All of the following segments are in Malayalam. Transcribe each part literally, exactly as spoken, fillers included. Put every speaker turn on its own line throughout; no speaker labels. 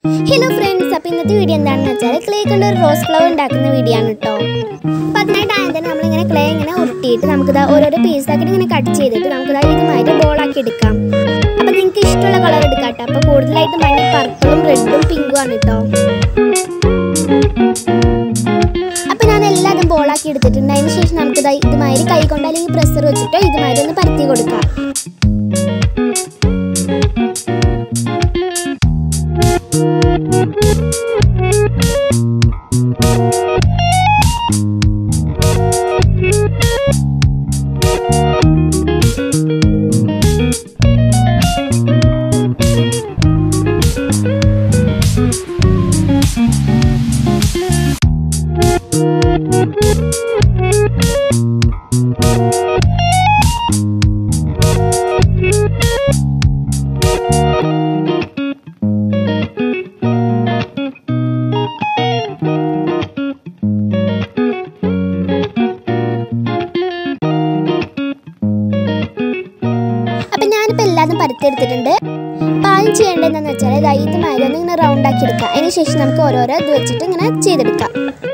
Hello friends, അപ്പോൾ ഇന്നത്തെ വീഡിയോ എന്താണെന്ന് വെച്ചാൽ ക്ലേ കൊണ്ട് ഒരു റോസ് ഫ്ലവർ ഉണ്ടാക്കുന്ന വീഡിയോ ആണ് കേട്ടോ. അപ്പോൾ അതിനായിട്ട് ആദ്യം തന്നെ നമ്മളിങ്ങനെ ക്ലേ ഇങ്ങനെ ഉരുട്ടിയിട്ട് നമുക്കിത് ഓരോരോ പീസാക്കിയിട്ട് ഇങ്ങനെ കട്ട് ചെയ്തിട്ട് നമുക്കിത് ഇതുമായിട്ട് ബോളാക്കി എടുക്കാം. അപ്പോൾ നിങ്ങൾക്ക് ഇഷ്ടമുള്ള കളർ എടുക്കാം കേട്ടോ. അപ്പോൾ കൂടുതലായിട്ട് മഞ്ഞ പർപ്പിളും റെഡും പിങ്കും ആണ് കേട്ടോ. അപ്പോൾ ഞാൻ എല്ലാതും ബോളാക്കി എടുത്തിട്ടുണ്ട്. അതിന് ശേഷം നമുക്കിത് ഇതുമാതിരി കൈ കൊണ്ട് അല്ലെങ്കിൽ പ്രഷർ വെച്ചിട്ടോ ഇതുമാതിരി ഒന്ന് പരത്തി കൊടുക്കാം. എല്ലാതും പരത്തിയെടുത്തിട്ടുണ്ട്. അപ്പം ആദ്യം ചെയ്യേണ്ടതെന്ന് വെച്ചാൽ ഇതുമാതിരി ഒന്ന് ഇങ്ങനെ റൗണ്ട് ആക്കി എടുക്കുക. അതിന് ശേഷം നമുക്ക് ഓരോരോ ഇത് വെച്ചിട്ട് ഇങ്ങനെ ചെയ്തെടുക്കാം.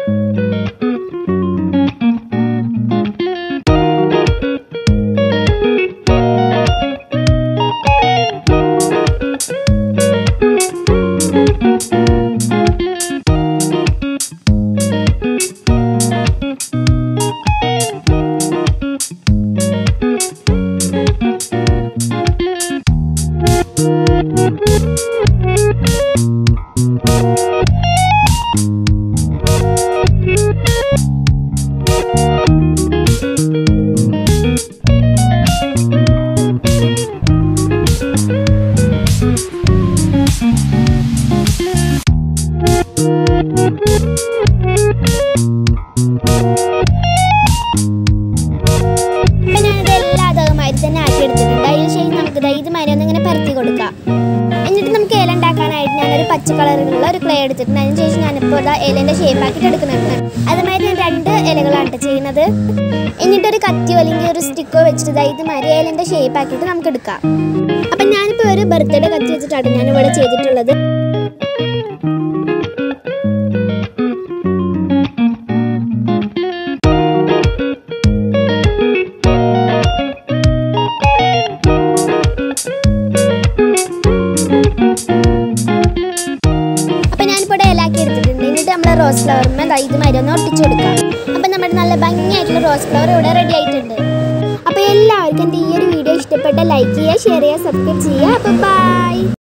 ഇങ്ങനെ പരത്തി കൊടുക്കാം. എന്നിട്ട് നമുക്ക് ഇല ഉണ്ടാക്കാനായിട്ട് ഞാനൊരു പച്ച കളറിലുള്ള ഒരു ക്ലേ എടുത്തിട്ടുണ്ട്. അതിന് ശേഷം ഞാനിപ്പോൾ ഇലേൻ്റെ ഷേപ്പ് ആക്കിയിട്ട് എടുക്കുന്നുണ്ട്. അതുമാതിരി ഞാൻ രണ്ട് ഇലകളാണ് ചെയ്യുന്നത്. എന്നിട്ടൊരു കത്തിയോ അല്ലെങ്കിൽ ഒരു സ്റ്റിക്കോ വെച്ചിട്ട് ഇതുമാതിരി ഇലേൻ്റെ ഷേപ്പ് ആക്കിയിട്ട് നമുക്ക് എടുക്കാം. അപ്പം ഞാനിപ്പോൾ ഒരു ബർത്ത്ഡേ കത്തി വെച്ചിട്ടാണ് ഞാനിവിടെ ചെയ്തിട്ടുള്ളത്. നമ്മൾ റോസ് ഫ്ലവറിന് ഇതുമാതിരി ഒന്ന് ഒട്ടിച്ചു കൊടുക്കാം. അപ്പം നമ്മുടെ നല്ല ഭംഗിയായിട്ടുള്ള റോസ് ഫ്ലവർ ഇവിടെ റെഡി ആയിട്ടുണ്ട്. അപ്പോൾ എല്ലാവർക്കും എൻ്റെ ഈ ഒരു വീഡിയോ ഇഷ്ടപ്പെട്ട ലൈക്ക് ചെയ്യുക, ഷെയർ ചെയ്യുക, സബ്സ്ക്രൈബ് ചെയ്യുക. അപ്പോൾ ബൈ.